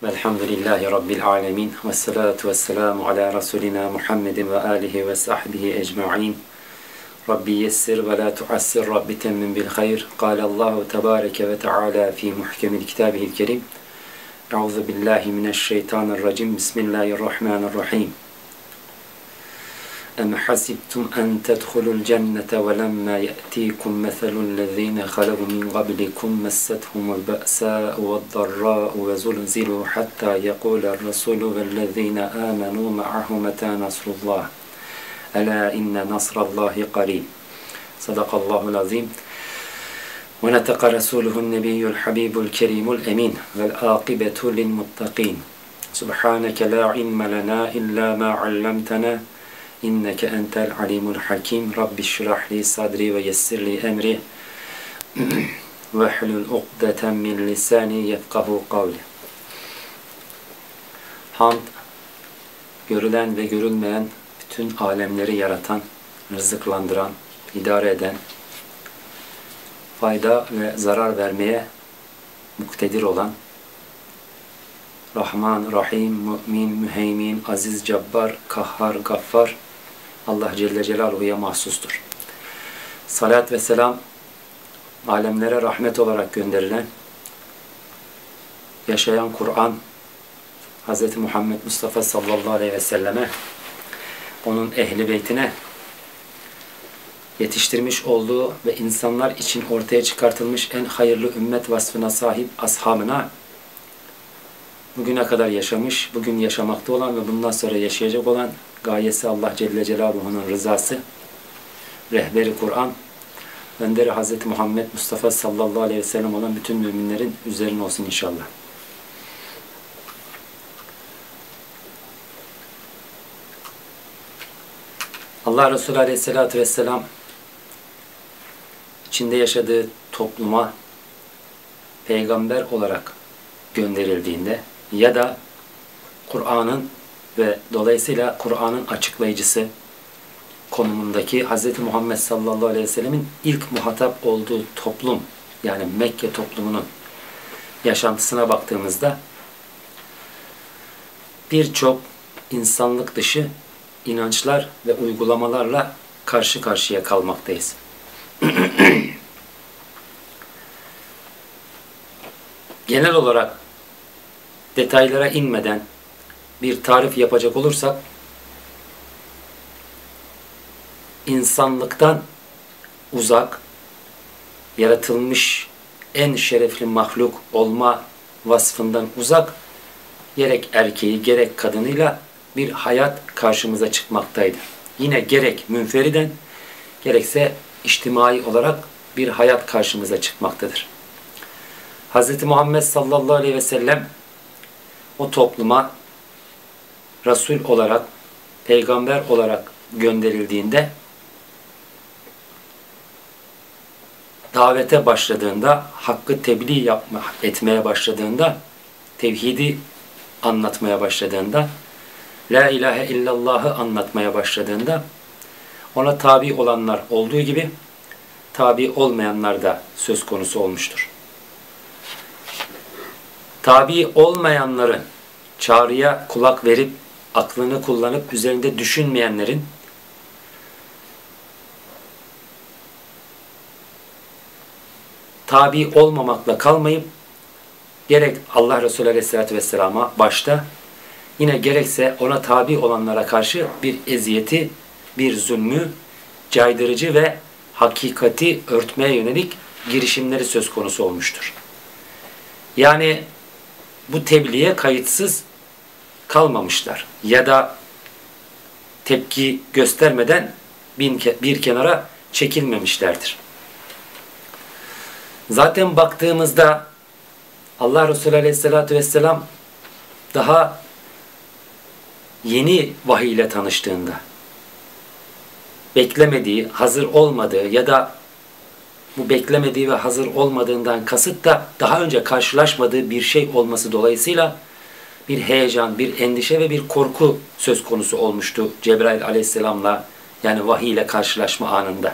Velhamdülillahi Rabbil alemin. Vessalatu vesselamu ala Resulina Muhammedin ve alihi ve sahbihi ecma'in. Rabbi yessir ve la tuassir, Rabbi temmin bil hayr. Allahu tebareke ve teala fi muhkemil kitabihil kerim. Euzu billahi mineşşeytanirracim. Bismillahirrahmanirrahim. Em hasibtum en tedhulul cennete ve lemma ye'tikum meselul lezine halavu min qablikum messethumul ba'sa'u ve'd-darra'u ve zulzilu hatta yequlur rasulu vellezine amenu ma'ahu meta nasrullah. Ela inne nasrallahi qarib. Sadakallahul azim. Ve neteka rasuluhun nebiyyul habibul kerimul emin vel akibetu lil muttaqin. Subhaneke la ilme lena illa ma allamtana. İnneke entel alimul hakim. Rabbi şrah sadri ve yessir li emri. Ve hlul ukdeten min lisani yefkahu kavli. Hamd, görülen ve görülmeyen bütün alemleri yaratan, rızıklandıran, idare eden, fayda ve zarar vermeye muktedir olan, Rahman, Rahim, Mü'min, Müheymin, Aziz, Cabbar, Kahhar, Gaffar, Allah Celle Celaluhu'ya mahsustur. Salat ve selam, alemlere rahmet olarak gönderilen, yaşayan Kur'an, Hz. Muhammed Mustafa sallallahu aleyhi ve selleme, onun ehli beytine, yetiştirmiş olduğu ve insanlar için ortaya çıkartılmış en hayırlı ümmet vasfına sahip ashabına, bugüne kadar yaşamış, bugün yaşamakta olan ve bundan sonra yaşayacak olan, gayesi Allah Celle Celaluhu'nun rızası, rehberi Kur'an, önderi Hz. Muhammed Mustafa sallallahu aleyhi ve sellem olan bütün müminlerin üzerine olsun inşallah. Allah Resulü aleyhissalatü vesselam içinde yaşadığı topluma peygamber olarak gönderildiğinde ya da Kur'an'ın ve dolayısıyla Kur'an'ın açıklayıcısı konumundaki Hz. Muhammed sallallahu aleyhi ve sellemin ilk muhatap olduğu toplum, yani Mekke toplumunun yaşantısına baktığımızda birçok insanlık dışı inançlar ve uygulamalarla karşı karşıya kalmaktayız. Genel olarak detaylara inmeden bir tarif yapacak olursak, insanlıktan uzak, yaratılmış en şerefli mahluk olma vasfından uzak, gerek erkeği gerek kadınıyla bir hayat karşımıza çıkmaktaydı. Yine gerek münferiden gerekse içtimai olarak bir hayat karşımıza çıkmaktadır. Hz. Muhammed sallallahu aleyhi ve sellem o topluma Resul olarak, peygamber olarak gönderildiğinde, davete başladığında, hakkı tebliğ etmeye başladığında, tevhidi anlatmaya başladığında, La ilahe illallah'ı anlatmaya başladığında, ona tabi olanlar olduğu gibi tabi olmayanlar da söz konusu olmuştur. Tabi olmayanların, çağrıya kulak verip aklını kullanıp üzerinde düşünmeyenlerin tabi olmamakla kalmayıp gerek Allah Resulü Aleyhisselatü Vesselam'a başta, yine gerekse ona tabi olanlara karşı bir eziyeti, bir zulmü, caydırıcı ve hakikati örtmeye yönelik girişimleri söz konusu olmuştur. Yani bu tebliğe kayıtsız kalmamışlar ya da tepki göstermeden bir kenara çekilmemişlerdir. Zaten baktığımızda Allah Resulü Aleyhisselatü Vesselam daha yeni vahiy ile tanıştığında, beklemediği, hazır olmadığı ya da bu beklemediği ve hazır olmadığından kasıt da daha önce karşılaşmadığı bir şey olması dolayısıyla bir heyecan, bir endişe ve bir korku söz konusu olmuştu Cebrail aleyhisselamla, yani vahiy ile karşılaşma anında.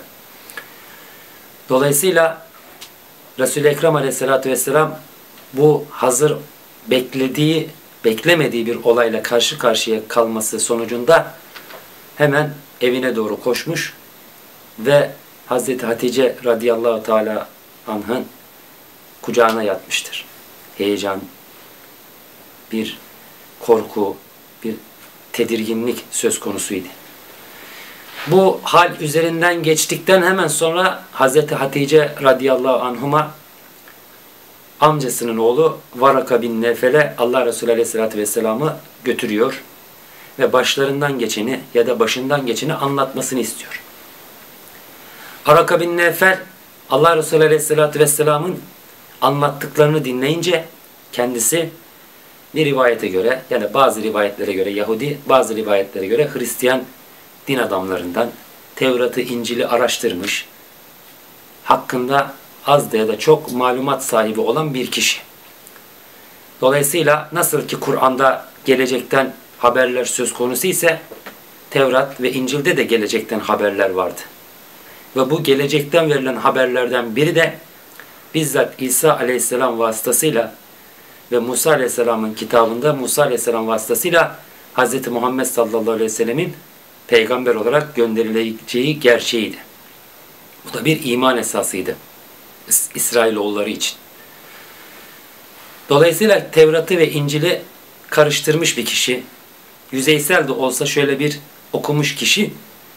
Dolayısıyla Resul-i Ekrem aleyhissalatü vesselam bu hazır beklemediği bir olayla karşı karşıya kalması sonucunda hemen evine doğru koşmuş ve Hazreti Hatice radıyallahu teala anh'ın kucağına yatmıştır. Heyecan, bir korku, bir tedirginlik söz konusuydu. Bu hal üzerinden geçtikten hemen sonra Hazreti Hatice radıyallahu anhuma amcasının oğlu Varaka bin Nevfel'e Allah Resulü aleyhissalatü vesselam'ı götürüyor ve başlarından geçeni ya da başından geçeni anlatmasını istiyor. Varaka bin Nevfel Allah Resulü aleyhissalatü vesselam'ın anlattıklarını dinleyince kendisi bir rivayete göre, yani bazı rivayetlere göre Yahudi, bazı rivayetlere göre Hristiyan din adamlarından Tevrat'ı, İncil'i araştırmış, hakkında az da ya da çok malumat sahibi olan bir kişi. Dolayısıyla nasıl ki Kur'an'da gelecekten haberler söz konusu ise Tevrat ve İncil'de de gelecekten haberler vardı. Ve bu gelecekten verilen haberlerden biri de bizzat İsa aleyhisselam vasıtasıyla ve Musa aleyhisselamın kitabında Musa aleyhisselam vasıtasıyla Hz. Muhammed sallallahu aleyhi ve sellemin peygamber olarak gönderileceği gerçeğiydi. Bu da bir iman esasıydı İsrailoğulları için. Dolayısıyla Tevrat'ı ve İncil'i karıştırmış bir kişi, yüzeysel de olsa şöyle bir okumuş kişi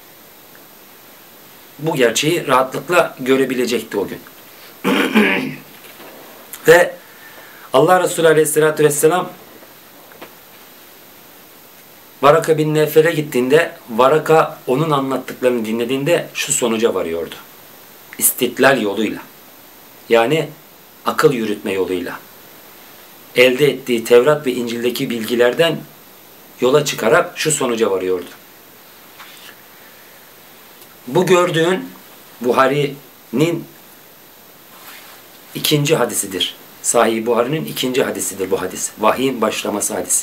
bu gerçeği rahatlıkla görebilecekti o gün. Ve Allah Resulü aleyhissalatü vesselam Varaka bin Nevfel'e gittiğinde Varaka onun anlattıklarını dinlediğinde şu sonuca varıyordu. İstitlal yoluyla, yani akıl yürütme yoluyla elde ettiği Tevrat ve İncil'deki bilgilerden yola çıkarak şu sonuca varıyordu. Bu gördüğün Buhari'nin ikinci hadisidir. Sahih Buhari'nin ikinci hadisidir bu hadis. Vahyin başlaması hadisi.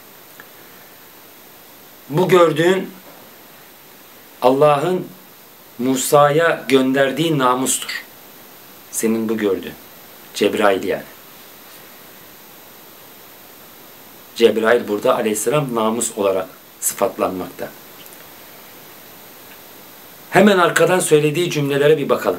Bu gördüğün Allah'ın Musa'ya gönderdiği namustur. Senin bu gördüğün. Cebrail yani. Cebrail burada aleyhisselam namus olarak sıfatlanmakta. Hemen arkadan söylediği cümlelere bir bakalım.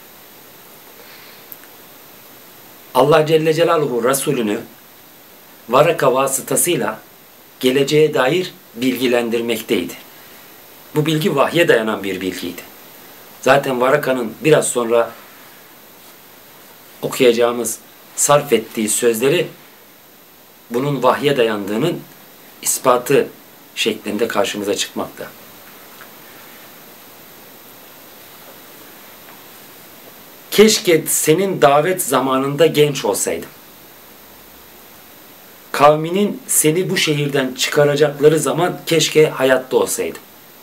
Allah Celle Celaluhu Resulünü Varaka vasıtasıyla geleceğe dair bilgilendirmekteydi. Bu bilgi vahye dayanan bir bilgiydi. Zaten Varaka'nın biraz sonra okuyacağımız sarf ettiği sözleri bunun vahye dayandığının ispatı şeklinde karşımıza çıkmakta. Keşke senin davet zamanında genç olsaydım. Kavminin seni bu şehirden çıkaracakları zaman keşke hayatta olsaydım.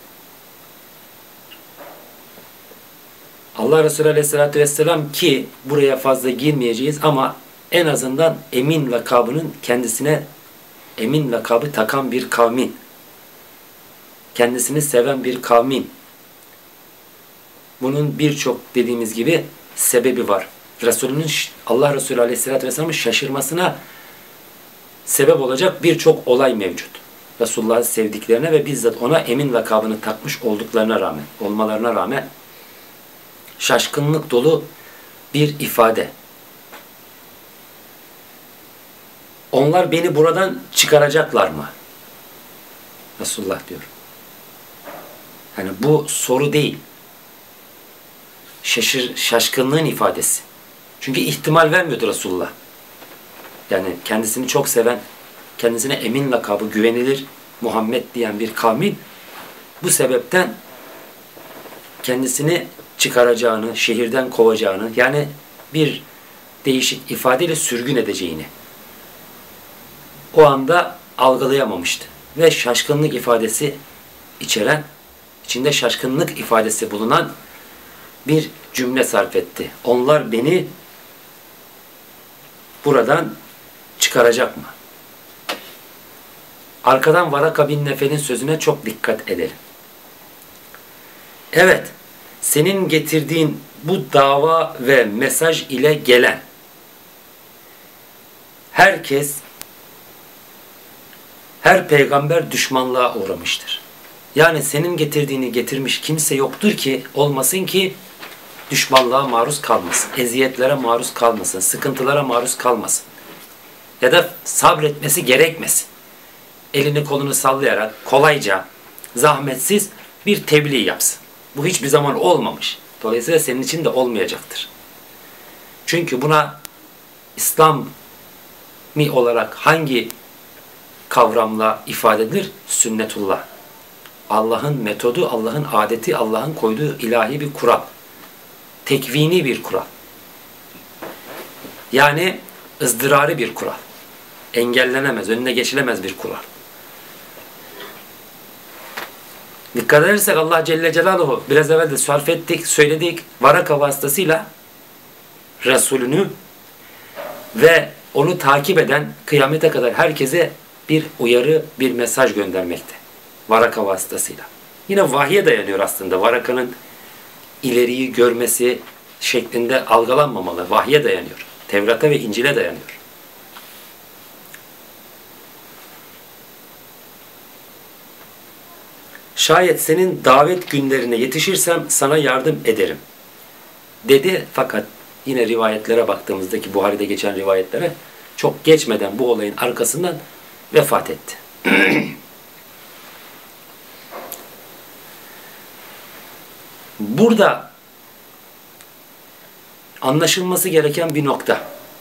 Allah Resulü Aleyhisselatü Vesselam ki buraya fazla girmeyeceğiz ama en azından emin lakabının kendisine emin lakabı takan bir kavmin, kendisini seven bir kavmin. Bunun birçok dediğimiz gibi sebebi var. Allah Resulü Aleyhisselatü Vesselam'ın şaşırmasına sebep olacak birçok olay mevcut. Resulullah'ı sevdiklerine ve bizzat ona emin lakabını takmış olmalarına rağmen şaşkınlık dolu bir ifade. Onlar beni buradan çıkaracaklar mı? Resulullah diyor. Yani bu soru değil. Şaşkınlığın ifadesi. Çünkü ihtimal vermiyordu Resulullah. Yani kendisini çok seven, kendisine emin lakabı, güvenilir Muhammed diyen bir kavmin bu sebepten kendisini çıkaracağını, şehirden kovacağını, yani bir değişik ifadeyle sürgün edeceğini o anda algılayamamıştı. Ve şaşkınlık ifadesi içinde şaşkınlık ifadesi bulunan bir cümle sarf etti. Onlar beni buradan çıkaracak mı? Arkadan Varaka bin Nefel'in sözüne çok dikkat edelim. Evet, senin getirdiğin bu dava ve mesaj ile gelen herkes Her peygamber düşmanlığa uğramıştır. Yani senin getirdiğini getirmiş kimse yoktur ki, olmasın ki düşmanlığa maruz kalmasın, eziyetlere maruz kalmasın, sıkıntılara maruz kalmasın. Ya da sabretmesi gerekmesin. Elini kolunu sallayarak kolayca, zahmetsiz bir tebliğ yapsın. Bu hiçbir zaman olmamış. Dolayısıyla senin için de olmayacaktır. Çünkü buna İslami olarak hangi kavramla ifade edilir? Sünnetullah. Allah'ın metodu, Allah'ın adeti, Allah'ın koyduğu ilahi bir kural. Tekvini bir kural. Yani ızdırari bir kural. Engellenemez, önüne geçilemez bir kural. Dikkat edersek Allah Celle Celaluhu, biraz evvel de sarf ettik, söyledik, varaka vasıtasıyla Resulünü ve onu takip eden kıyamete kadar herkese bir uyarı, bir mesaj göndermekte. Varaka vasıtasıyla. Yine vahye dayanıyor aslında. Varakanın ileriyi görmesi şeklinde algılanmamalı. Vahye dayanıyor. Tevrat'a ve İncil'e dayanıyor. Şayet senin davet günlerine yetişirsem sana yardım ederim dedi, fakat yine rivayetlere baktığımızdaki Buhari'de geçen rivayetlere çok geçmeden bu olayın arkasından vefat etti. Burada anlaşılması gereken bir nokta.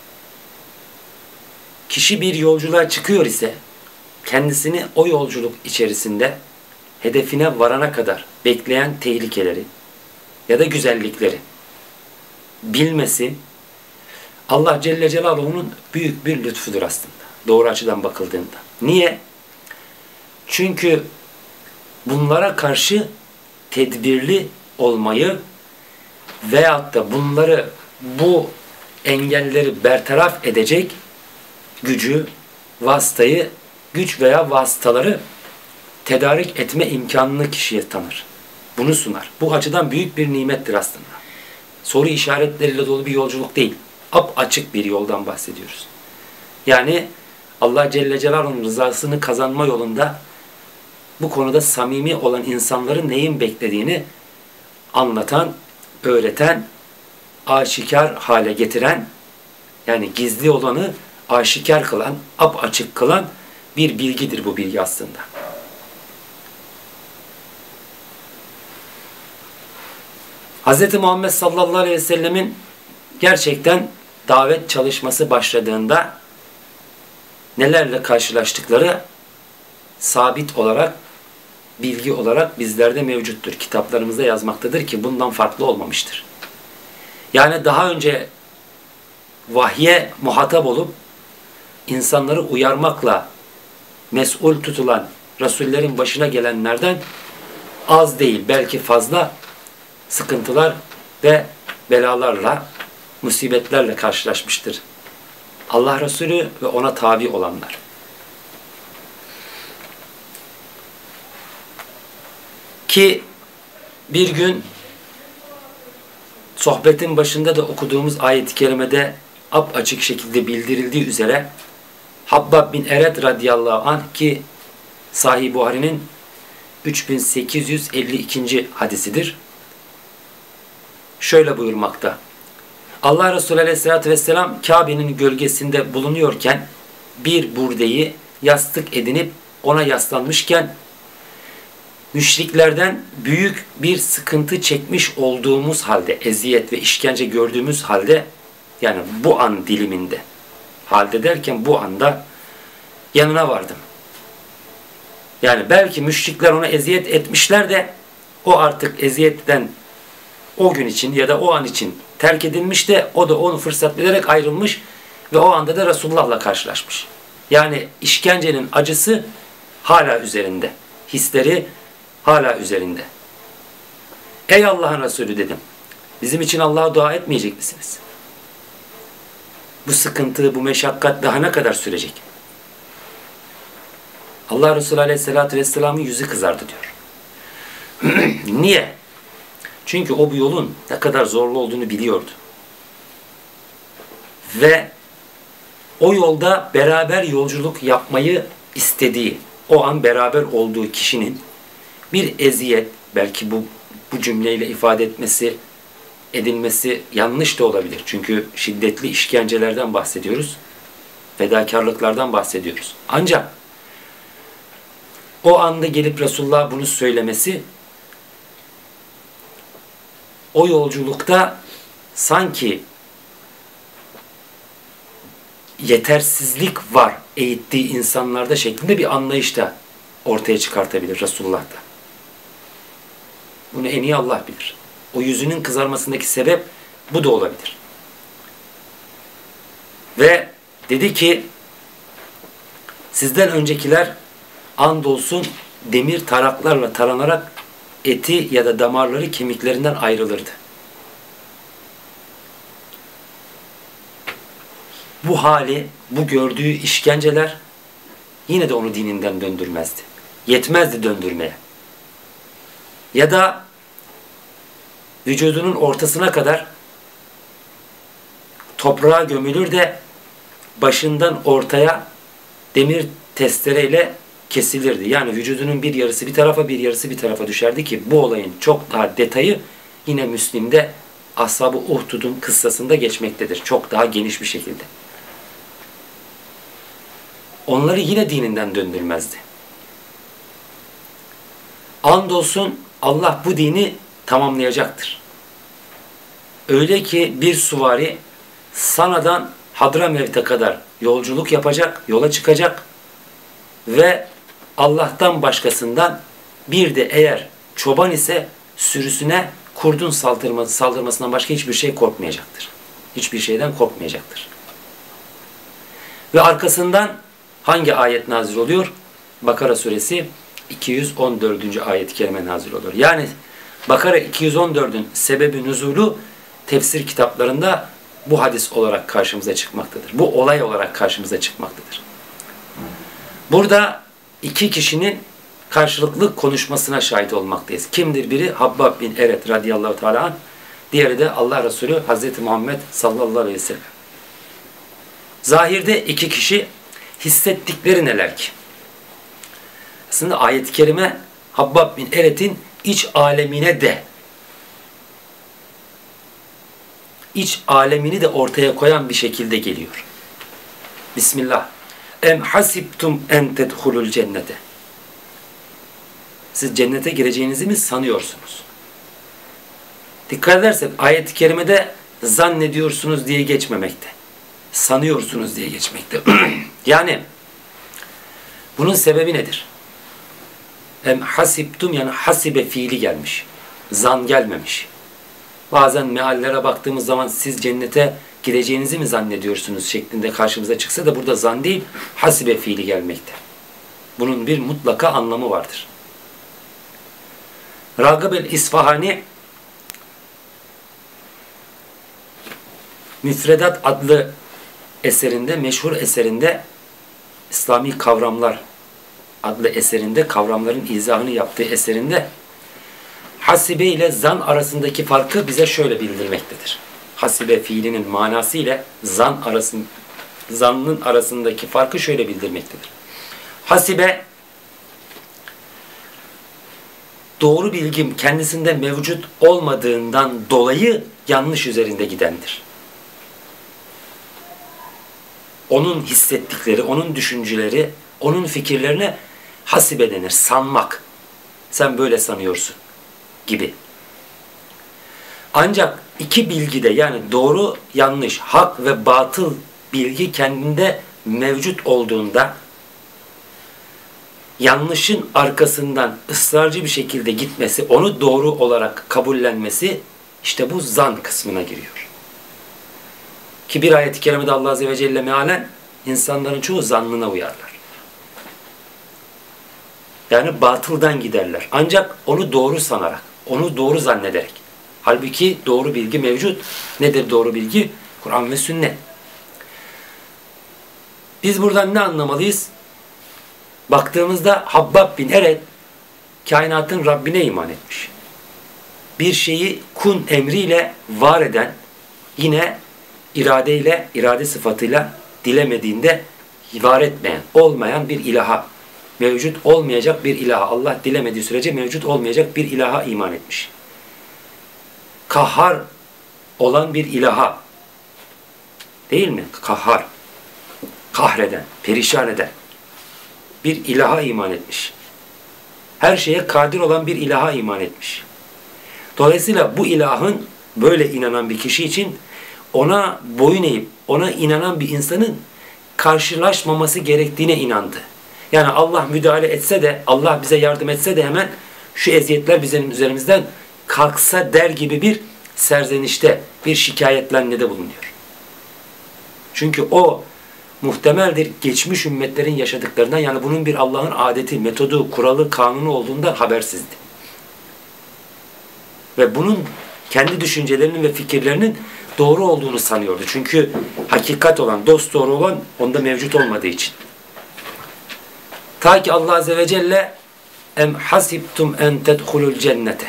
Kişi bir yolculuğa çıkıyor ise kendisini o yolculuk içerisinde hedefine varana kadar bekleyen tehlikeleri ya da güzellikleri bilmesi Allah Celle Celaluhu'nun büyük bir lütfudur aslında. Doğru açıdan bakıldığında. Niye? Çünkü bunlara karşı tedbirli olmayı veyahut da bunları, bu engelleri bertaraf edecek gücü, vasıtayı, güç veya vasıtaları tedarik etme imkanını kişiye tanır. Bunu sunar. Bu açıdan büyük bir nimettir aslında. Soru işaretleriyle dolu bir yolculuk değil. Açık bir yoldan bahsediyoruz. Yani Allah Celle Celaluhu'nun rızasını kazanma yolunda bu konuda samimi olan insanların neyin beklediğini anlatan, öğreten, aşikar hale getiren, yani gizli olanı aşikar kılan, açık kılan bir bilgidir bu bilgi aslında. Hz. Muhammed sallallahu aleyhi ve sellemin gerçekten davet çalışması başladığında nelerle karşılaştıkları sabit olarak, bilgi olarak bizlerde mevcuttur. Kitaplarımızda yazmaktadır ki bundan farklı olmamıştır. Yani daha önce vahye muhatap olup insanları uyarmakla mesul tutulan Resullerin başına gelenlerden az değil, belki fazla sıkıntılar ve belalarla, musibetlerle karşılaşmıştır Allah Resulü ve ona tabi olanlar. Ki bir gün sohbetin başında da okuduğumuz ayet-i kerimede açık şekilde bildirildiği üzere Habbab bin Eret radıyallahu anh, ki Sahih Buhari'nin 3852. hadisidir. Şöyle buyurmakta. Allah Resulü aleyhissalatü vesselam Kabe'nin gölgesinde bulunuyorken bir burdeyi yastık edinip ona yaslanmışken müşriklerden büyük bir sıkıntı çekmiş olduğumuz halde, eziyet ve işkence gördüğümüz halde, yani bu an diliminde, halde derken bu anda yanına vardım. Yani belki müşrikler ona eziyet etmişler de o artık eziyetten o gün için ya da o an için terk edilmiş de o da onu fırsat bilerek ayrılmış ve o anda da Resulullah'la karşılaşmış. Yani işkencenin acısı hala üzerinde. Hisleri hala üzerinde. Ey Allah'ın Resulü dedim. Bizim için Allah'a dua etmeyecek misiniz? Bu sıkıntı, bu meşakkat daha ne kadar sürecek? Allah Resulü Aleyhisselatü Vesselam'ın yüzü kızardı diyor. Niye? Çünkü o bu yolun ne kadar zorlu olduğunu biliyordu. Ve o yolda beraber yolculuk yapmayı istediği, o an beraber olduğu kişinin bir eziyet, belki bu cümleyle ifade edilmesi yanlış da olabilir. Çünkü şiddetli işkencelerden bahsediyoruz. Fedakarlıklardan bahsediyoruz. Ancak o anda gelip Resulullah bunu söylemesi, o yolculukta sanki yetersizlik var eğittiği insanlarda şeklinde bir anlayış da ortaya çıkartabilir Resulullah'ta. Bunu en iyi Allah bilir. O yüzünün kızarmasındaki sebep bu da olabilir. Ve dedi ki, sizden öncekiler andolsun demir taraklarla taranarak eti ya da damarları kemiklerinden ayrılırdı. Bu hali, bu gördüğü işkenceler yine de onu dininden döndürmezdi. Yetmezdi döndürmeye. Ya da vücudunun ortasına kadar toprağa gömülür de başından ortaya demir testereyle kesilirdi. Yani vücudunun bir yarısı bir tarafa, bir yarısı bir tarafa düşerdi ki bu olayın çok daha detayı yine Müslim'de Ashab-ı Uhdud'un kıssasında geçmektedir. Çok daha geniş bir şekilde. Onları yine dininden döndürmezdi. Andolsun Allah bu dini tamamlayacaktır. Öyle ki bir süvari Sana'dan Hadramevt'e kadar yolculuk yapacak, yola çıkacak ve Allah'tan başkasından, bir de eğer çoban ise sürüsüne kurdun saldırmasından başka hiçbir şey korkmayacaktır. Hiçbir şeyden korkmayacaktır. Ve arkasından hangi ayet nazil oluyor? Bakara suresi 214. ayet-i kerime nazil oluyor. Yani Bakara 214'ün sebebi nüzulu tefsir kitaplarında bu hadis olarak karşımıza çıkmaktadır. Bu olay olarak karşımıza çıkmaktadır. Burada iki kişinin karşılıklı konuşmasına şahit olmaktayız. Kimdir biri? Habbab bin Eret radıyallahu teala anh. Diğeri de Allah Resulü Hazreti Muhammed sallallahu aleyhi ve sellem. Zahirde iki kişi hissettikleri neler ki? Aslında ayet-i kerime Habbab bin Eret'in iç alemine de, iç alemini de ortaya koyan bir şekilde geliyor. Bismillah. Em hasibtum en tedhulul cennete. Siz cennete gireceğinizi mi sanıyorsunuz? Dikkat edersek ayet-i kerimede zannediyorsunuz diye geçmemekte. Sanıyorsunuz diye geçmekte. Yani bunun sebebi nedir? Em hasibtum, yani hasibe fiili gelmiş. Zan gelmemiş. Bazen meallere baktığımız zaman siz cennete gireceğinizi mi zannediyorsunuz şeklinde karşımıza çıksa da burada zan değil, hasibe fiili gelmekte. Bunun bir mutlaka anlamı vardır. Ragıb el-İsfahani Müfredat adlı eserinde, meşhur eserinde, İslami Kavramlar adlı eserinde, kavramların izahını yaptığı eserinde hasibe ile zan arasındaki farkı bize şöyle bildirmektedir. Hasibe fiilinin manası ile zannın arasındaki farkı şöyle bildirmektedir. Hasibe, doğru bilgim kendisinde mevcut olmadığından dolayı yanlış üzerinde gidendir. Onun hissettikleri, onun düşünceleri, onun fikirlerine hasibe denir. Sanmak. Sen böyle sanıyorsun gibi. Ancak iki bilgide, yani doğru, yanlış, hak ve batıl bilgi kendinde mevcut olduğunda yanlışın arkasından ısrarcı bir şekilde gitmesi, onu doğru olarak kabullenmesi, işte bu zan kısmına giriyor. Ki bir ayet-i kerimede Allah Azze ve Celle mealen insanların çoğu zannına uyarlar. Yani batıldan giderler. Ancak onu doğru sanarak, onu doğru zannederek. Halbuki doğru bilgi mevcut. Nedir doğru bilgi? Kur'an ve sünnet. Biz buradan ne anlamalıyız? Baktığımızda Habbab bin Eret kainatın Rabbine iman etmiş. Bir şeyi kun emriyle var eden, yine iradeyle, irade sıfatıyla dilemediğinde var etmeyen, olmayan bir ilaha mevcut olmayacak bir ilaha, Allah dilemediği sürece mevcut olmayacak bir ilaha iman etmiş. Kahhar olan bir ilaha, değil mi? Kahhar, kahreden, perişan eden bir ilaha iman etmiş. Her şeye kadir olan bir ilaha iman etmiş. Dolayısıyla bu ilahın, böyle inanan bir kişi için ona boyun eğip ona inanan bir insanın karşılaşmaması gerektiğine inandı. Yani Allah müdahale etse de, Allah bize yardım etse de hemen şu eziyetler bizim üzerimizden kalksa der gibi bir serzenişte, bir şikayetlenmede bulunuyor. Çünkü o muhtemeldir geçmiş ümmetlerin yaşadıklarından, yani bunun bir Allah'ın adeti, metodu, kuralı, kanunu olduğundan habersizdi. Ve bunun kendi düşüncelerinin ve fikirlerinin doğru olduğunu sanıyordu. Çünkü hakikat olan, dosdoğru olan onda mevcut olmadığı için. Ta ki Allah Azze ve Celle em hasibtum en tedhulul cennete,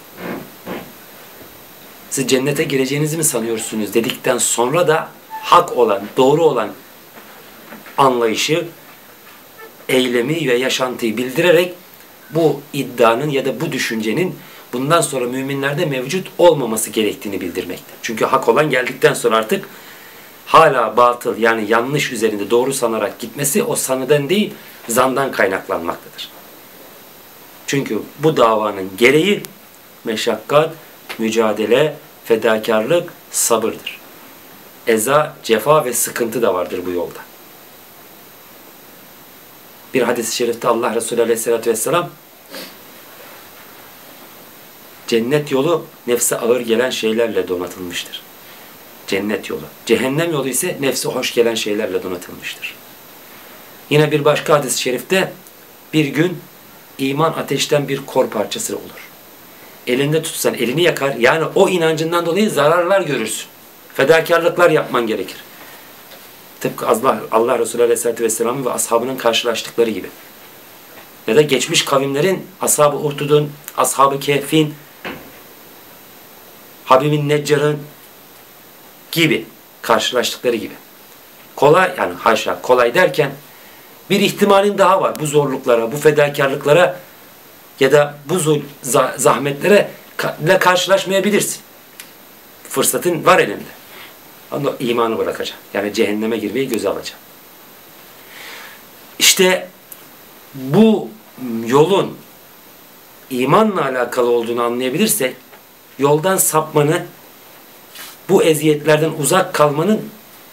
siz cennete gireceğinizi mi sanıyorsunuz dedikten sonra da hak olan, doğru olan anlayışı, eylemi ve yaşantıyı bildirerek bu iddianın ya da bu düşüncenin bundan sonra müminlerde mevcut olmaması gerektiğini bildirmekte. Çünkü hak olan geldikten sonra artık hala batıl, yani yanlış üzerinde doğru sanarak gitmesi o sanıdan değil, zandan kaynaklanmaktadır. Çünkü bu davanın gereği meşakkat, mücadele, fedakarlık, sabırdır. Eza, cefa ve sıkıntı da vardır bu yolda. Bir hadis-i şerifte Allah Resulü Aleyhisselatü Vesselam, cennet yolu nefse ağır gelen şeylerle donatılmıştır. Cennet yolu. Cehennem yolu ise nefse hoş gelen şeylerle donatılmıştır. Yine bir başka hadis-i şerifte, bir gün iman ateşten bir kor parçası olur. Elinde tutsan elini yakar. Yani o inancından dolayı zararlar görürsün. Fedakarlıklar yapman gerekir. Tıpkı Allah Resulü Aleyhisselatü Vesselam'ın ve ashabının karşılaştıkları gibi. Ya da geçmiş kavimlerin, Ashab-ı Uhdud'un, Ashab-ı Kehf'in, Habib'in Neccar'ın gibi karşılaştıkları gibi. Kolay, yani haşa kolay derken bir ihtimalin daha var. Bu zorluklara, bu fedakarlıklara ya da bu zahmetlere karşılaşmayabilirsin. Fırsatın var elinde. Ama imanı bırakacaksın. Yani cehenneme girmeyi göze alacaksın. İşte bu yolun imanla alakalı olduğunu anlayabilirsek, yoldan sapmanı, bu eziyetlerden uzak kalmanın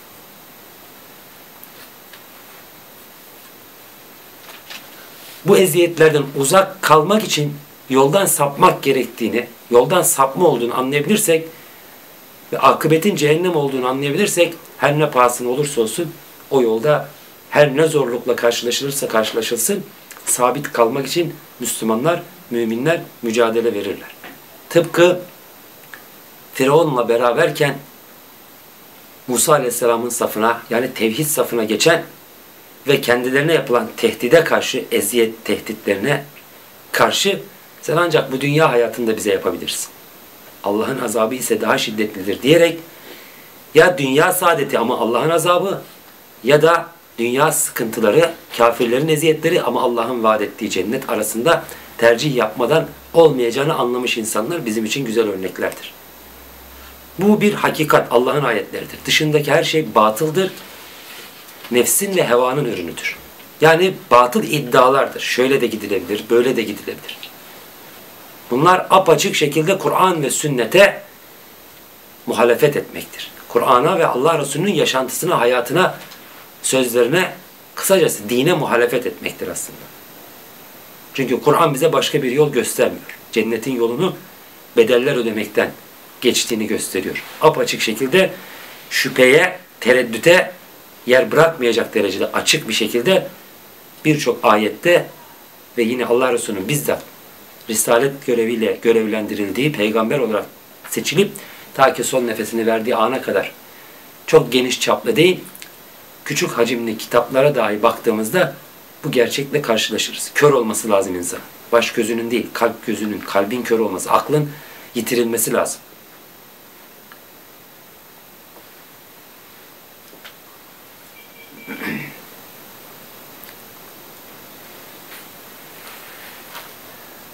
bu eziyetlerden uzak kalmak için yoldan sapmak gerektiğini, yoldan sapma olduğunu anlayabilirsek ve akıbetin cehennem olduğunu anlayabilirsek, her ne pahasına olursa olsun o yolda her ne zorlukla karşılaşılırsa karşılaşılsın sabit kalmak için Müslümanlar, müminler mücadele verirler. Tıpkı Firavun'la beraberken Musa Aleyhisselam'ın safına, yani tevhid safına geçen ve kendilerine yapılan tehdide karşı, eziyet tehditlerine karşı, sen ancak bu dünya hayatında bize yapabilirsin, Allah'ın azabı ise daha şiddetlidir diyerek, ya dünya saadeti ama Allah'ın azabı, ya da dünya sıkıntıları, kafirlerin eziyetleri ama Allah'ın vaat ettiği cennet arasında tercih yapmadan olmayacağını anlamış insanlar bizim için güzel örneklerdir. Bu bir hakikat, Allah'ın ayetleridir. Dışındaki her şey batıldır, nefsin ve hevanın ürünüdür. Yani batıl iddialardır. Şöyle de gidilebilir, böyle de gidilebilir. Bunlar apaçık şekilde Kur'an ve sünnete muhalefet etmektir. Kur'an'a ve Allah Resulü'nün yaşantısına, hayatına, sözlerine, kısacası dine muhalefet etmektir aslında. Çünkü Kur'an bize başka bir yol göstermiyor. Cennetin yolunu bedeller ödemekten geçtiğini gösteriyor. Apaçık şekilde şüpheye, tereddüte yer bırakmayacak derecede açık bir şekilde birçok ayette ve yine Allah Resulü'nün bizzat risalet göreviyle görevlendirildiği, peygamber olarak seçilip ta ki son nefesini verdiği ana kadar çok geniş çaplı değil, küçük hacimli kitaplara dahi baktığımızda bu gerçekle karşılaşırız. Kör olması lazım insan. Baş gözünün değil, kalp gözünün, kalbin kör olması, aklın yitirilmesi lazım.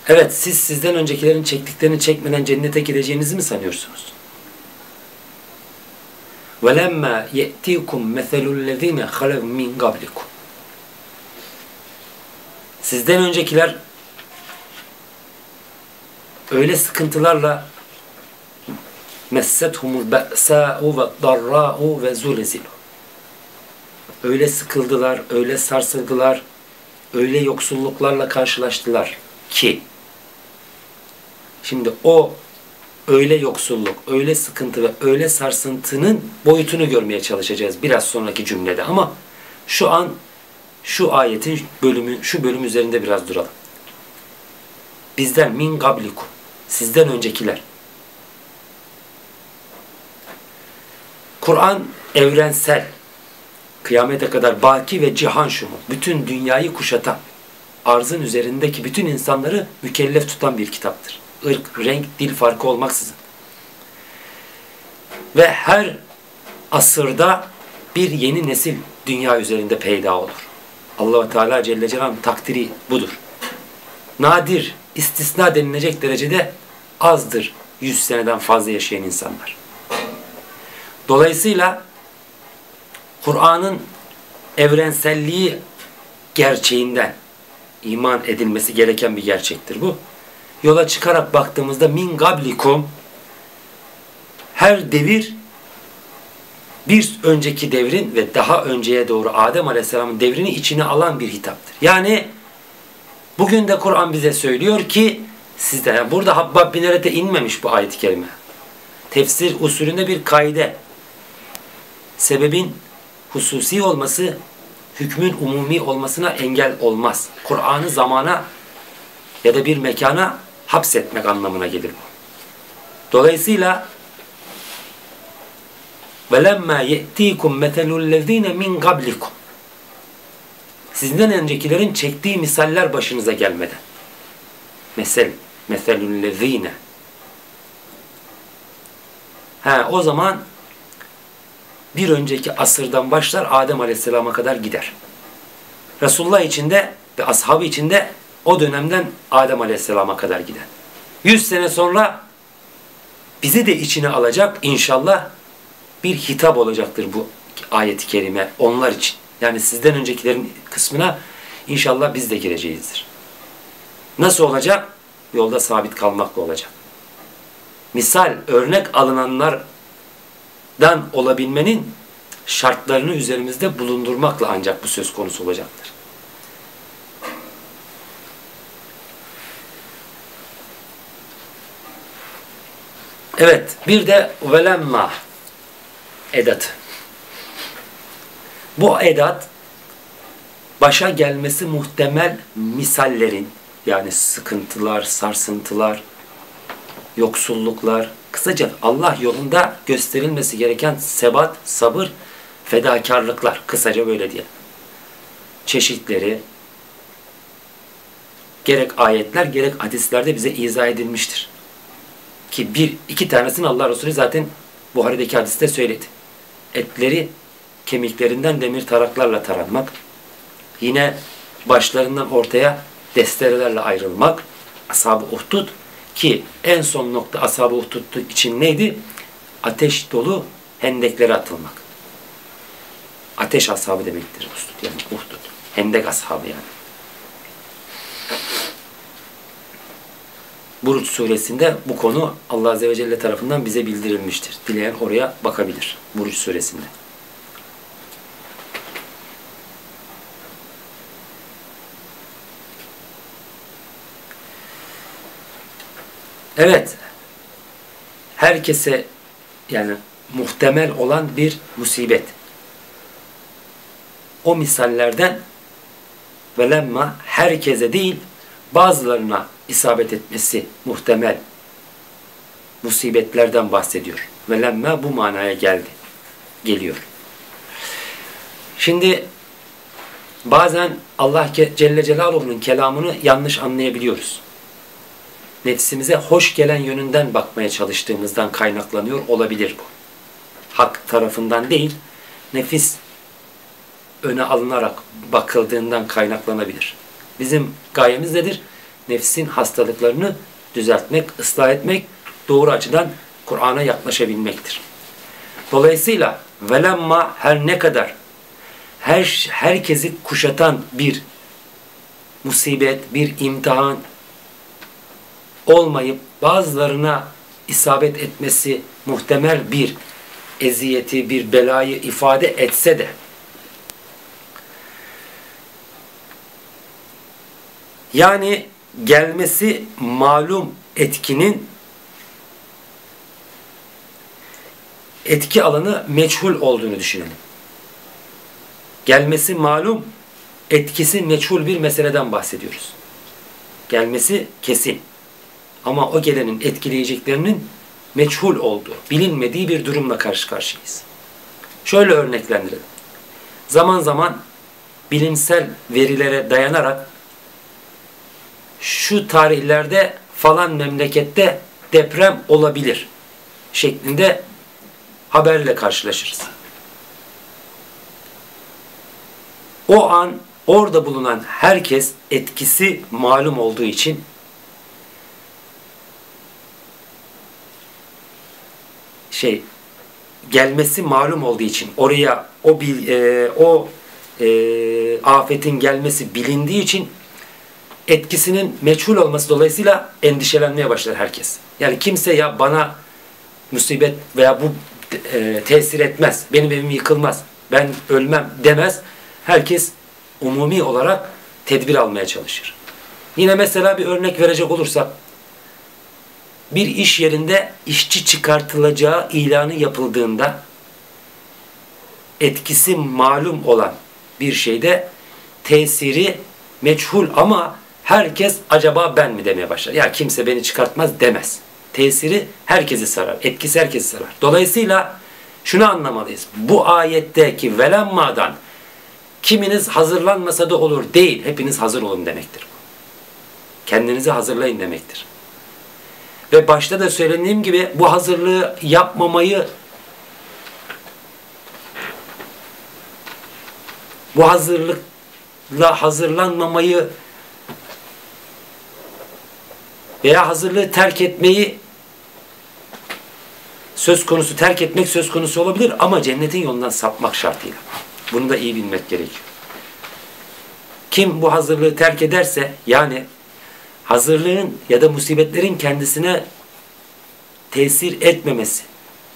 Evet, siz sizden öncekilerin çektiklerini çekmeden cennete gireceğinizi mi sanıyorsunuz? وَلَمَّا يَأْتِيكُمْ مَثَلُ الَّذ۪ينَ خَلَوْا مِنْ قَبْلِكُمْ. Sizden öncekiler öyle sıkıntılarla مَسَّتْهُمُ الْبَأْسَاءُ وَالضَّرَّاءُ وَزُلْزِلُوا. Öyle sıkıldılar, öyle sarsıldılar, öyle yoksulluklarla karşılaştılar ki, şimdi o öyle yoksulluk, öyle sıkıntı ve öyle sarsıntının boyutunu görmeye çalışacağız biraz sonraki cümlede. Ama şu an şu ayetin şu bölüm üzerinde biraz duralım. Bizden min gablikum, sizden öncekiler. Kur'an evrensel, kıyamete kadar baki ve cihan şumul, bütün dünyayı kuşatan, arzın üzerindeki bütün insanları mükellef tutan bir kitaptır. Irk, renk, dil farkı olmaksızın. Ve her asırda bir yeni nesil dünya üzerinde peyda olur. Allah-u Teala Celle Celaluhu'nun takdiri budur. Nadir, istisna denilecek derecede azdır 100 seneden fazla yaşayan insanlar. Dolayısıyla Kur'an'ın evrenselliği gerçeğinden iman edilmesi gereken bir gerçektir bu. Yola çıkarak baktığımızda min gablikum, her devir bir önceki devrin ve daha önceye doğru Adem Aleyhisselam'ın devrini içine alan bir hitaptır. Yani bugün de Kur'an bize söylüyor ki sizden, yani burada Habbab bin Eret'e inmemiş bu ayet-i kerime. Tefsir usulünde bir kaide. Sebebin hususi olması hükmün umumi olmasına engel olmaz. Kur'an'ı zamana ya da bir mekana hapsetmek anlamına gelir bu. Dolayısıyla وَلَمَّا يَأْتِيكُمْ مَثَلُ الَّذ۪ينَ مِنْ قَبْلِكُمْ. Sizden öncekilerin çektiği misaller başınıza gelmeden. مَثَلُ الَّذ۪ينَ. O zaman bir önceki asırdan başlar Adem Aleyhisselam'a kadar gider. Resulullah içinde ve ashabı içinde o dönemden Adem Aleyhisselam'a kadar gider. 100 sene sonra bizi de içine alacak inşallah bir hitap olacaktır bu ayet-i kerime onlar için. Yani sizden öncekilerin kısmına inşallah biz de gireceğizdir. Nasıl olacak? Yolda sabit kalmakla olacak. Misal, örnek alınanlardan olabilmenin şartlarını üzerimizde bulundurmakla ancak bu söz konusu olacaktır. Evet, bir de velemma edatı. Bu edat başa gelmesi muhtemel misallerin, yani sıkıntılar, sarsıntılar, yoksulluklar, kısaca Allah yolunda gösterilmesi gereken sebat, sabır, fedakarlıklar, kısaca böyle diye. Çeşitleri gerek ayetler gerek hadislerde bize izah edilmiştir. Ki iki tanesini Allah Resulü zaten Buhari'deki hadiste söyledi. Etleri kemiklerinden demir taraklarla taranmak, yine başlarından ortaya desterelerle ayrılmak, ashab-ı Uhdud, ki en son nokta ashab-ı Uhdud için neydi? Ateş dolu hendeklere atılmak. Ateş ashabı demektir Uhdud, yani Uhdud. Hendek ashabı yani. Buruç suresinde bu konu Allah Azze ve Celle tarafından bize bildirilmiştir. Dileyen oraya bakabilir. Buruç suresinde. Evet. Herkese, yani muhtemel olan bir musibet. O misallerden velemma, herkese değil bazılarına isabet etmesi muhtemel musibetlerden bahsediyor. Velemma bu manaya geliyor. Şimdi bazen Allah Celle Celaluhu'nun kelamını yanlış anlayabiliyoruz. Nefsimize hoş gelen yönünden bakmaya çalıştığımızdan kaynaklanıyor olabilir bu. Hak tarafından değil, nefis öne alınarak bakıldığından kaynaklanabilir. Bizim gayemiz nedir? nefsin hastalıklarını düzeltmek, ıslah etmek, doğru açıdan Kur'an'a yaklaşabilmektir. Dolayısıyla velemma her ne kadar herkesi kuşatan bir musibet, bir imtihan olmayıp bazılarına isabet etmesi muhtemel bir eziyeti, bir belayı ifade etse de yani gelmesi malum etkinin etki alanı meçhul olduğunu düşünelim. Gelmesi malum, etkisi meçhul bir meseleden bahsediyoruz. Gelmesi kesin. Ama o gelenin etkileyeceklerinin meçhul olduğu, bilinmediği bir durumla karşı karşıyayız. Şöyle örneklendirelim. Zaman zaman bilimsel verilere dayanarak şu tarihlerde falan memlekette deprem olabilir şeklinde haberle karşılaşırız. O an orada bulunan herkes etkisi malum olduğu için gelmesi malum olduğu için oraya o afetin gelmesi bilindiği için etkisinin meçhul olması dolayısıyla endişelenmeye başlar herkes. Yani kimse ya bana musibet veya bu tesir etmez, benim evim yıkılmaz, ben ölmem demez. Herkes umumi olarak tedbir almaya çalışır. Yine mesela bir örnek verecek olursak, bir iş yerinde işçi çıkartılacağı ilanı yapıldığında etkisi malum olan bir şeyde tesiri meçhul ama herkes acaba ben mi demeye başlar. Ya kimse beni çıkartmaz demez. Tesiri herkesi sarar. Etkisi herkesi sarar. Dolayısıyla şunu anlamalıyız. Bu ayetteki velemma'dan kiminiz hazırlanmasa da olur değil. Hepiniz hazır olun demektir. Kendinizi hazırlayın demektir. Ve başta da söylediğim gibi bu hazırlığı yapmamayı, bu hazırlıkla hazırlanmamayı veya hazırlığı terk etmeyi terk etmek söz konusu olabilir ama cennetin yolundan sapmak şartıyla. Bunu da iyi bilmek gerekiyor. Kim bu hazırlığı terk ederse, yani hazırlığın ya da musibetlerin kendisine tesir etmemesi,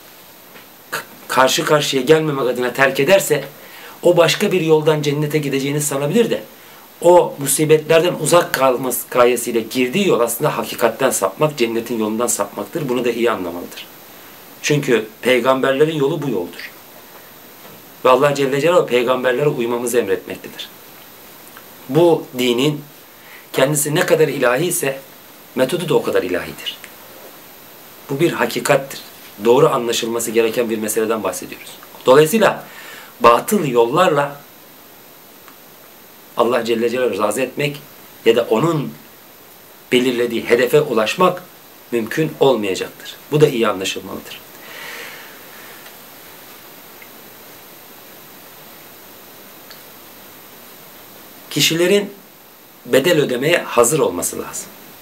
karşı karşıya gelmemek adına terk ederse, o başka bir yoldan cennete gideceğini sanabilir de, o musibetlerden uzak kalması gayesiyle girdiği yol aslında hakikatten sapmak, cennetin yolundan sapmaktır. Bunu da iyi anlamalıdır. Çünkü peygamberlerin yolu bu yoldur. Ve Allah Celle Celaluhu peygamberlere uymamızı emretmektedir. Bu dinin kendisi ne kadar ilahi ise metodu da o kadar ilahidir. Bu bir hakikattir. Doğru anlaşılması gereken bir meseleden bahsediyoruz. Dolayısıyla batıl yollarla Allah Celle Celaluhu razı etmek ya da onun belirlediği hedefe ulaşmak mümkün olmayacaktır. Bu da iyi anlaşılmalıdır. Kişilerin bedel ödemeye hazır olması lazım.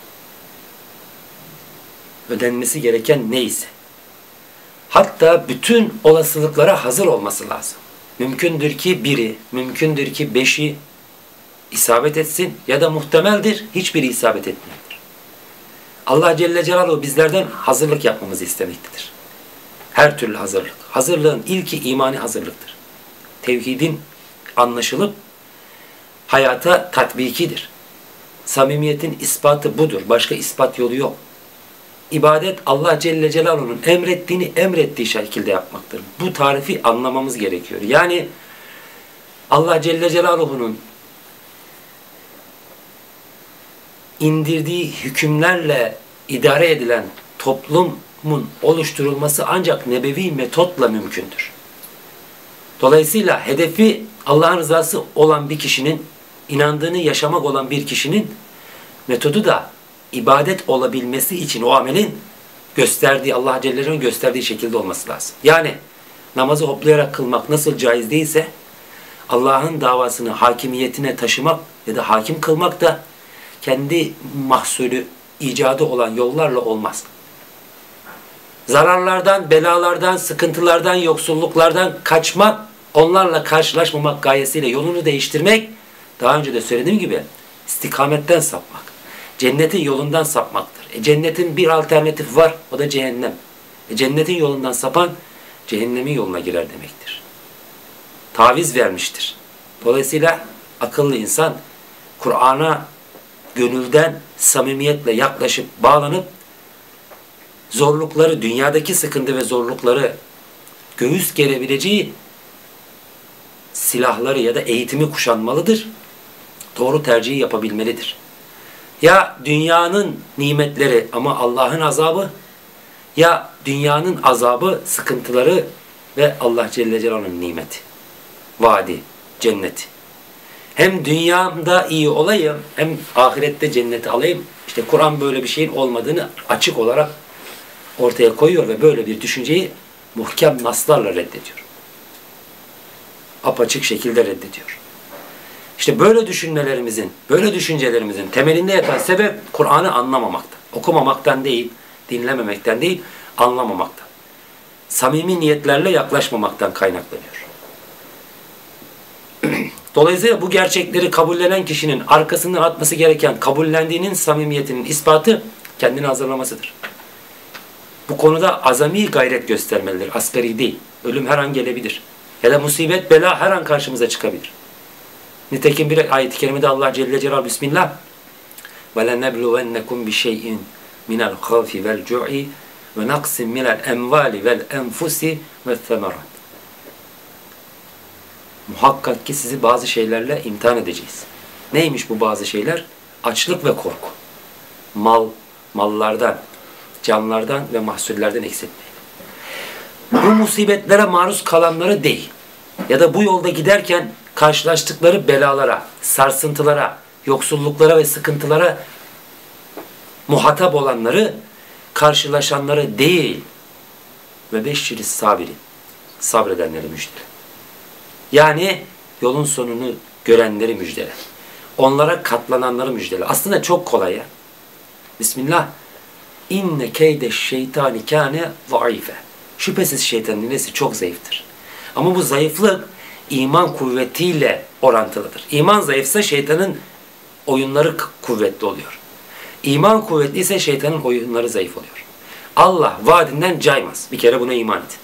Ödenmesi gereken neyse. Hatta bütün olasılıklara hazır olması lazım. Mümkündür ki biri, mümkündür ki beşi isabet etsin ya da muhtemeldir hiçbiri isabet etmektir. Allah Celle Celaluhu bizlerden hazırlık yapmamızı istemektedir. Her türlü hazırlık. Hazırlığın ilki imani hazırlıktır. Tevhidin anlaşılıp hayata tatbikidir. Samimiyetin ispatı budur. Başka ispat yolu yok. İbadet Allah Celle Celaluhu'nun emrettiğini emrettiği şekilde yapmaktır. Bu tarifi anlamamız gerekiyor. Yani Allah Celle Celaluhu'nun indirdiği hükümlerle idare edilen toplumun oluşturulması ancak nebevi metotla mümkündür. Dolayısıyla hedefi Allah'ın rızası olan bir kişinin, inandığını yaşamak olan bir kişinin metodu da ibadet olabilmesi için o amelin gösterdiği, Allah Celle Celaluhu'nun gösterdiği şekilde olması lazım. Yani namazı hoplayarak kılmak nasıl caiz değilse Allah'ın davasını hakimiyetine taşımak ya da hakim kılmak da kendi mahsulü, icadı olan yollarla olmaz. Zararlardan, belalardan, sıkıntılardan, yoksulluklardan kaçmak, onlarla karşılaşmamak gayesiyle yolunu değiştirmek, daha önce de söylediğim gibi istikametten sapmak. Cennetin yolundan sapmaktır. Cennetin bir alternatifi var, o da cehennem. Cennetin yolundan sapan, cehennemin yoluna girer demektir. Taviz vermiştir. Dolayısıyla akıllı insan, Kur'an'a gönülden, samimiyetle yaklaşıp, bağlanıp, zorlukları, dünyadaki sıkıntı ve zorlukları göğüs gerebileceği silahları ya da eğitimi kuşanmalıdır. Doğru tercihi yapabilmelidir. Ya dünyanın nimetleri ama Allah'ın azabı, ya dünyanın azabı, sıkıntıları ve Allah Celle Celaluhu'nun nimeti, vaadi, cenneti. Hem dünyamda iyi olayım, hem ahirette cenneti alayım. İşte Kur'an böyle bir şeyin olmadığını açık olarak ortaya koyuyor ve böyle bir düşünceyi muhkem naslarla reddediyor. Apaçık şekilde reddediyor. İşte böyle düşünmelerimizin, böyle düşüncelerimizin temelinde yatan sebep Kur'an'ı anlamamaktan, okumamaktan değil, dinlememekten değil, anlamamaktan. Samimi niyetlerle yaklaşmamaktan kaynaklanıyor. Dolayısıyla bu gerçekleri kabullenen kişinin arkasından atması gereken kabullendiğinin samimiyetinin ispatı kendini hazırlamasıdır. Bu konuda azami gayret göstermelidir, asgari değil. Ölüm her an gelebilir. Ya da musibet, bela her an karşımıza çıkabilir. Nitekim bir ayet-i kerimede Allah Celle Celaluhu Bismillah وَلَنَبْلُوَنَّكُمْ بِشَيْءٍ مِنَ الْخَوْفِ وَالْجُوعِ وَنَقْسٍ مِنَ الْاَمْوَالِ وَالْاَنْفُسِ وَالثَّمَرَاتِ. Muhakkak ki sizi bazı şeylerle imtihan edeceğiz. Neymiş bu bazı şeyler? Açlık ve korku. Mallardan, canlardan ve mahsullerden eksiltmeyin. Bu musibetlere maruz kalanları değil ya da bu yolda giderken karşılaştıkları belalara, sarsıntılara, yoksulluklara ve sıkıntılara muhatap olanları, karşılaşanları değil ve beşşiriz sabirin, sabredenleri müjdele. Yani yolun sonunu görenleri müjdele. Onlara katlananları müjdele. Aslında çok kolay ya. Bismillah. İnne keyde şeytani kâne zayıfe. Şüphesiz şeytanın nesi çok zayıftır. Ama bu zayıflık iman kuvvetiyle orantılıdır. İman zayıfsa şeytanın oyunları kuvvetli oluyor. İman kuvvetli ise şeytanın oyunları zayıf oluyor. Allah vaadinden caymaz. Bir kere buna iman edin.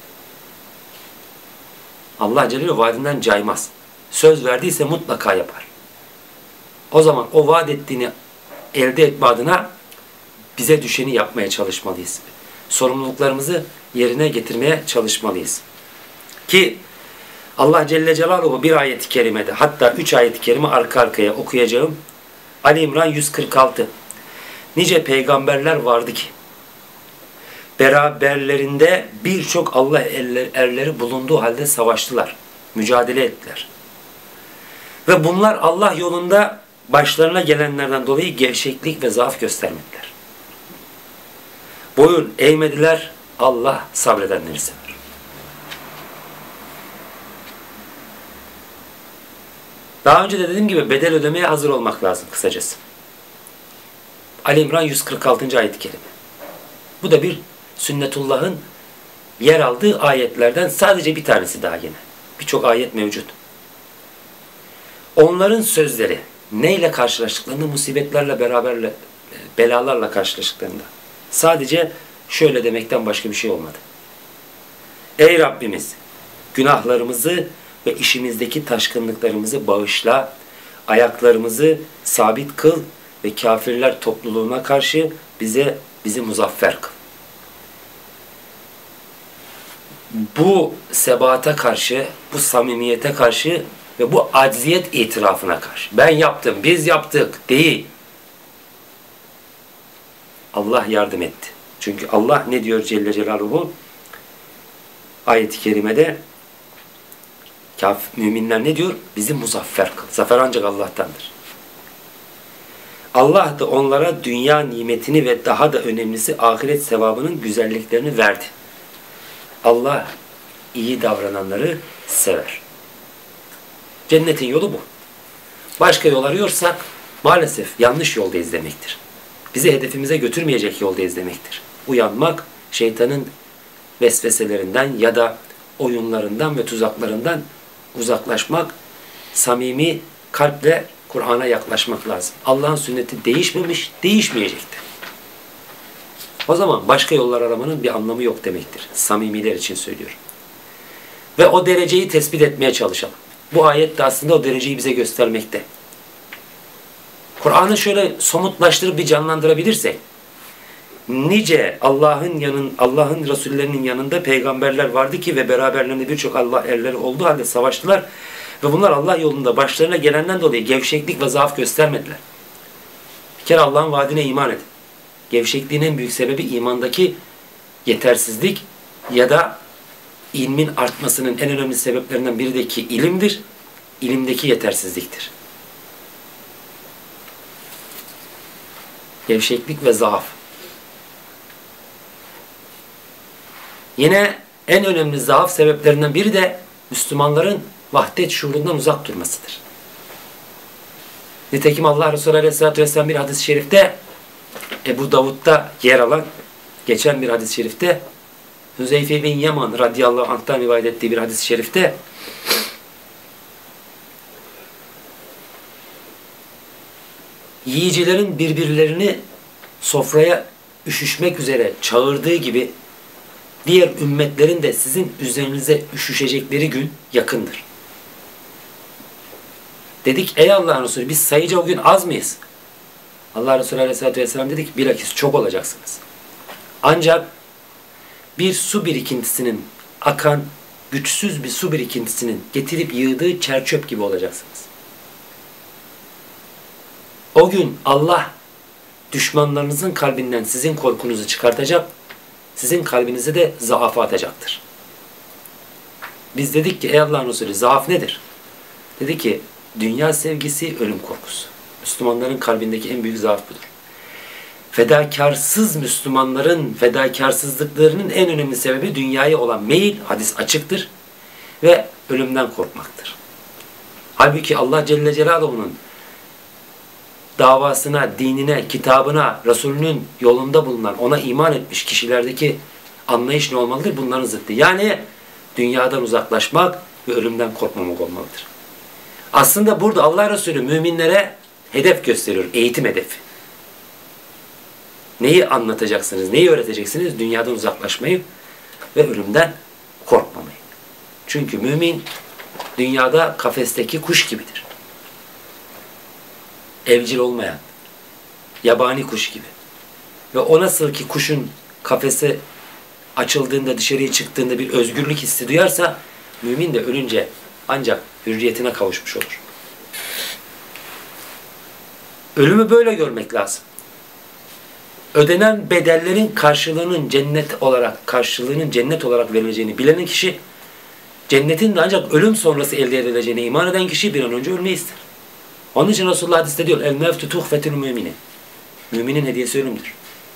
Allah Celle vaadinden caymaz. Söz verdiyse mutlaka yapar. O zaman o vaat ettiğini elde etme adına bize düşeni yapmaya çalışmalıyız. Sorumluluklarımızı yerine getirmeye çalışmalıyız. Ki Allah Celle Celaluhu bir ayet-i kerimede, hatta 3 ayet-i kerime arka arkaya okuyacağım. Ali İmran 146. Nice peygamberler vardı ki beraberlerinde birçok Allah erleri bulunduğu halde savaştılar, mücadele ettiler. Ve bunlar Allah yolunda başlarına gelenlerden dolayı gevşeklik ve zaaf göstermediler. Boyun eğmediler, Allah sabredenleri sever. Daha önce de dediğim gibi bedel ödemeye hazır olmak lazım kısacası. Ali İmran 146. ayet-i kerime. Bu da bir sünnetullah'ın yer aldığı ayetlerden sadece bir tanesi daha yine. Birçok ayet mevcut. Onların sözleri neyle karşılaştıklarında, musibetlerle beraberle, belalarla karşılaştıklarında sadece şöyle demekten başka bir şey olmadı. Ey Rabbimiz, günahlarımızı ve işimizdeki taşkınlıklarımızı bağışla, ayaklarımızı sabit kıl ve kafirler topluluğuna karşı bizi muzaffer kıl. Bu sebata karşı, bu samimiyete karşı ve bu acziyet itirafına karşı. Ben yaptım, biz yaptık değil. Allah yardım etti. Çünkü Allah ne diyor Celle Celaluhu? Ayet-i kerimede müminler ne diyor? Bizi muzaffer kıl. Zafer ancak Allah'tandır. Allah da onlara dünya nimetini ve daha da önemlisi ahiret sevabının güzelliklerini verdi. Allah iyi davrananları sever. Cennetin yolu bu. Başka yol arıyorsak maalesef yanlış yoldayız demektir. Bizi hedefimize götürmeyecek yoldayız demektir. Uyanmak, şeytanın vesveselerinden ya da oyunlarından ve tuzaklarından uzaklaşmak, samimi kalple Kur'an'a yaklaşmak lazım. Allah'ın sünneti değişmemiş, değişmeyecektir. O zaman başka yollar aramanın bir anlamı yok demektir. Samimiler için söylüyorum. Ve o dereceyi tespit etmeye çalışalım. Bu ayet de aslında o dereceyi bize göstermekte. Kur'an'ı şöyle somutlaştırıp bir canlandırabilirsek, nice Allah'ın Resullerinin yanında peygamberler vardı ki ve beraberlerinde birçok Allah erleri olduğu halde savaştılar ve bunlar Allah yolunda başlarına gelenden dolayı gevşeklik ve zaaf göstermediler. Bir kere Allah'ın vaadine iman edin. Gevşekliğin en büyük sebebi imandaki yetersizlik ya da ilmin artmasının en önemli sebeplerinden biri de ki ilimdir. İlimdeki yetersizliktir. Gevşeklik ve zaaf. Yine en önemli zaaf sebeplerinden biri de Müslümanların vahdet şuurundan uzak durmasıdır. Nitekim Allah Resulü Aleyhisselatü Vesselam bir hadis-i şerifte, Ebu Davud'da yer alan geçen bir hadis-i şerifte, Hüzeyfe bin Yaman radıyallahu anh'tan rivayet ettiği bir hadis-i şerifte, yiyicilerin birbirlerini sofraya üşüşmek üzere çağırdığı gibi diğer ümmetlerin de sizin üzerinize üşüşecekleri gün yakındır. Dedik ey Allah'ın Resulü biz sayıca o gün az mıyız? Allah Resulü Aleyhisselatü Vesselam dedik bilakis çok olacaksınız. Ancak bir su birikintisinin akan güçsüz bir su birikintisinin getirip yığdığı çerçöp gibi olacaksınız. O gün Allah düşmanlarınızın kalbinden sizin korkunuzu çıkartacak, sizin kalbinize de zaafı atacaktır. Biz dedik ki ey Allah'ın Resulü zaaf nedir? Dedi ki dünya sevgisi, ölüm korkusu. Müslümanların kalbindeki en büyük zaaf budur. Fedakarsız Müslümanların fedakarsızlıklarının en önemli sebebi dünyaya olan meyil, hadis açıktır, ve ölümden korkmaktır. Halbuki Allah Celle Celaluhu'nun davasına, dinine, kitabına, Resulünün yolunda bulunan, ona iman etmiş kişilerdeki anlayış ne olmalıdır? Bunların zıttı. Yani dünyadan uzaklaşmak ve ölümden korkmamak olmalıdır. Aslında burada Allah Resulü müminlere hedef gösteriyor, eğitim hedefi. Neyi anlatacaksınız, neyi öğreteceksiniz? Dünyadan uzaklaşmayı ve ölümden korkmamayı. Çünkü mümin dünyada kafesteki kuş gibidir. Evcil olmayan, yabani kuş gibi. Ve o nasıl ki kuşun kafesi açıldığında, dışarıya çıktığında bir özgürlük hissi duyarsa, mümin de ölünce ancak hürriyetine kavuşmuş olur. Ölümü böyle görmek lazım. Ödenen bedellerin karşılığının cennet olarak verileceğini bilen kişi, cennetin de ancak ölüm sonrası elde edileceğine iman eden kişi bir an önce ölmeyi ister. Onun için Resulullah hadiste diyor, el mevtu tuhfetul müminin. Müminin hediyesi ölümdür.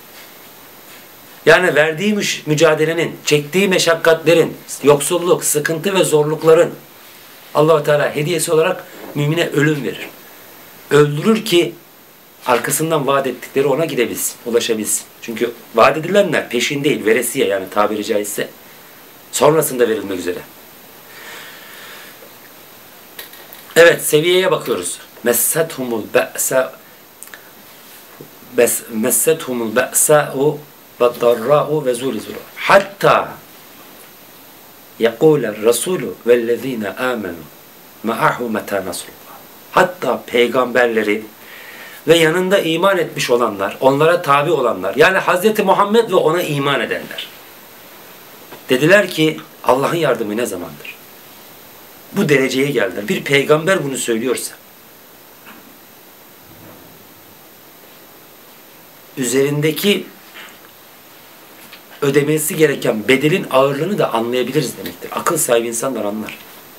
Yani verdiği mücadelenin, çektiği meşakkatlerin, yoksulluk, sıkıntı ve zorlukların Allah-u Teala hediyesi olarak mümine ölüm verir. Öldürür ki arkasından vaat ettikleri ona gidebilsin, ulaşabilsin. Çünkü vaat edilenler peşin değil, veresiye, yani tabiri caizse sonrasında verilmek üzere. Evet, seviyeye bakıyoruz. Messethumul ba'sa'u ve'd-darra'u ve zulzilu. Hatta yekûler Resulü vellezîne âmenû ma'ahu metâ nasrullah. Hatta peygamberleri ve yanında iman etmiş olanlar, onlara tabi olanlar, yani Hz. Muhammed ve ona iman edenler dediler ki Allah'ın yardımı ne zamandır? Bu dereceye geldiler. Bir peygamber bunu söylüyorsa üzerindeki ödemesi gereken bedelin ağırlığını da anlayabiliriz demektir. Akıl sahibi insanlar anlar.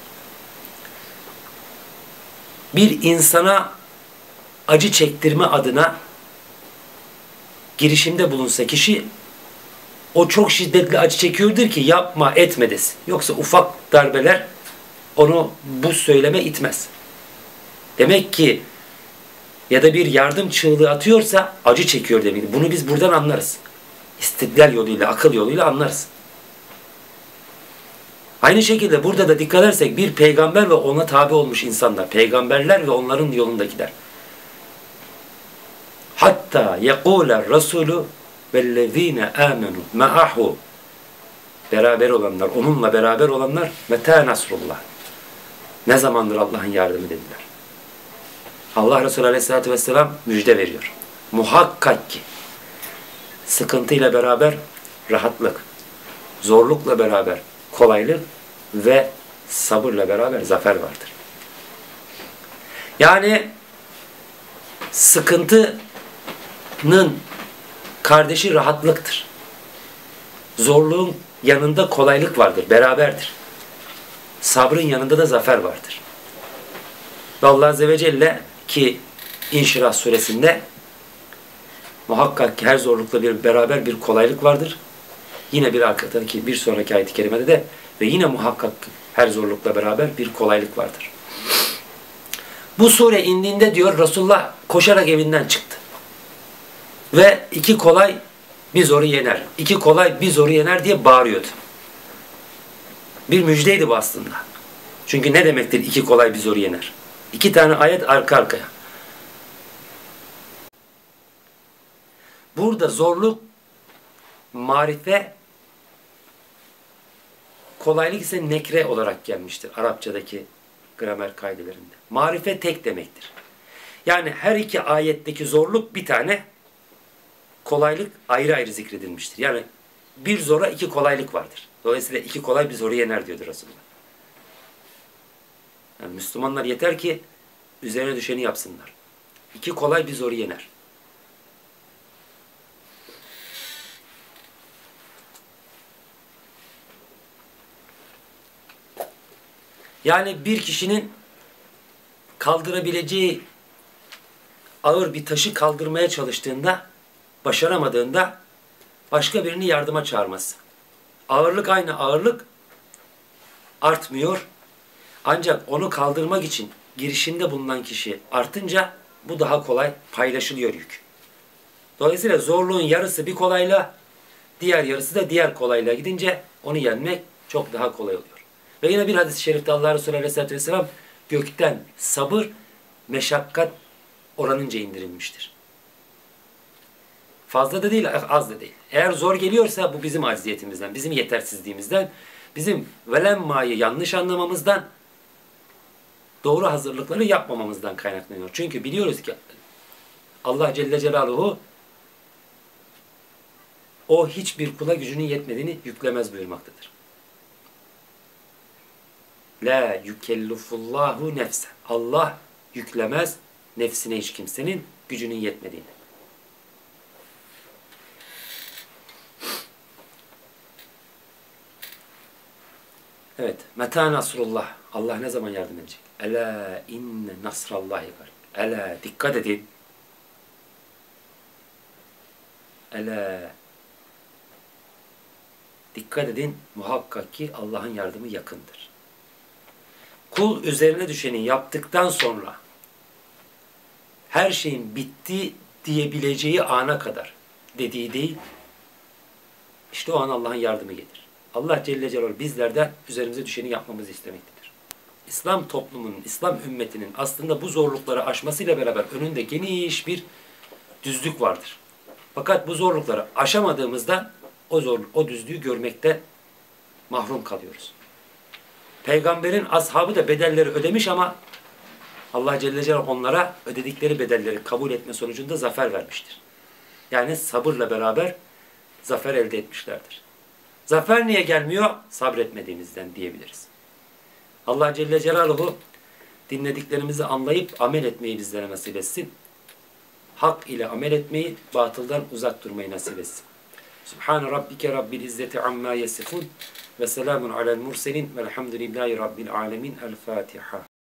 Bir insana acı çektirme adına girişimde bulunsa kişi, o çok şiddetli acı çekiyordur ki yapma etme desin. Yoksa ufak darbeler onu bu söyleme itmez. Demek ki ya da bir yardım çığlığı atıyorsa acı çekiyor demektir. Bunu biz buradan anlarız. İstidlal yoluyla, akıl yoluyla anlarız. Aynı şekilde burada da dikkat edersek bir peygamber ve ona tabi olmuş insanlar, peygamberler ve onların yolundakiler. Hatta yekûler rasûlü vellezîne âmenû ma'ahu, beraber olanlar, onunla beraber olanlar, metâ nasrullah, ne zamandır Allah'ın yardımı dediler. Allah Resulü Aleyhisselatü Vesselam müjde veriyor. Muhakkak ki sıkıntıyla beraber rahatlık, zorlukla beraber kolaylık ve sabırla beraber zafer vardır. Yani sıkıntının kardeşi rahatlıktır. Zorluğun yanında kolaylık vardır, beraberdir. Sabrın yanında da zafer vardır. Ve Allah Azze ve Celle ki İnşirah suresinde muhakkak ki her zorlukla beraber bir kolaylık vardır. Yine bir sonraki ayet-i kerimede de ve yine muhakkak her zorlukla beraber bir kolaylık vardır. Bu sure indiğinde diyor Resulullah koşarak evinden çıktı. Ve iki kolay bir zoru yener. İki kolay bir zoru yener diye bağırıyordu. Bir müjdeydi bu aslında. Çünkü ne demektir iki kolay bir zoru yener? İki tane ayet arka arkaya. Burada zorluk, marife, kolaylık ise nekre olarak gelmiştir Arapçadaki gramer kaidelerinde. Marife tek demektir. Yani her iki ayetteki zorluk bir tane, kolaylık ayrı ayrı zikredilmiştir. Yani bir zora iki kolaylık vardır. Dolayısıyla iki kolay bir zoru yener diyordur Resulullah. Yani Müslümanlar yeter ki üzerine düşeni yapsınlar. İki kolay bir zoru yener. Yani bir kişinin kaldırabileceği ağır bir taşı kaldırmaya çalıştığında, başaramadığında başka birini yardıma çağırması. Ağırlık aynı ağırlık artmıyor. Ancak onu kaldırmak için girişimde bulunan kişi artınca bu daha kolay paylaşılıyor yük. Dolayısıyla zorluğun yarısı bir kolayla, diğer yarısı da diğer kolayla gidince onu yenmek çok daha kolay oluyor. Ve yine bir hadis-i şerifte Allah Resulü Aleyhisselatü Vesselam gökten sabır, meşakkat oranınca indirilmiştir. Fazla da değil, az da değil. Eğer zor geliyorsa bu bizim acziyetimizden, bizim yetersizliğimizden, bizim velemma'yı yanlış anlamamızdan, doğru hazırlıkları yapmamamızdan kaynaklanıyor. Çünkü biliyoruz ki Allah Celle Celaluhu o hiçbir kula gücünün yetmediğini yüklemez buyurmaktadır. La yükellifullahu nefse. Allah yüklemez nefsine hiç kimsenin gücünün yetmediğini. Evet. Meta nasrullah. Allah ne zaman yardım edecek? Ela inne nasrallahi var. Ela dikkat edin. Ela dikkat edin. Muhakkak ki Allah'ın yardımı yakındır. Kul üzerine düşeni yaptıktan sonra her şeyin bitti diyebileceği ana kadar dediği değil, işte o an Allah'ın yardımı gelir. Allah Celle Celaluhu bizlerden üzerimize düşeni yapmamızı istemektedir. İslam toplumunun, İslam ümmetinin aslında bu zorlukları aşmasıyla beraber önünde geniş bir düzlük vardır. Fakat bu zorlukları aşamadığımızda o düzlüğü görmekte mahrum kalıyoruz. Peygamberin ashabı da bedelleri ödemiş ama Allah Celle Celaluhu onlara ödedikleri bedelleri kabul etme sonucunda zafer vermiştir. Yani sabırla beraber zafer elde etmişlerdir. Zafer niye gelmiyor? Sabretmediğimizden diyebiliriz. Allah Celle Celaluhu dinlediklerimizi anlayıp amel etmeyi bizlere nasip etsin. Hak ile amel etmeyi, batıldan uzak durmayı nasip etsin. Subhane rabbike rabbil izzeti amma yasifun ve selamun alel murselin velhamdülillahi rabbil alemin. El Fatiha.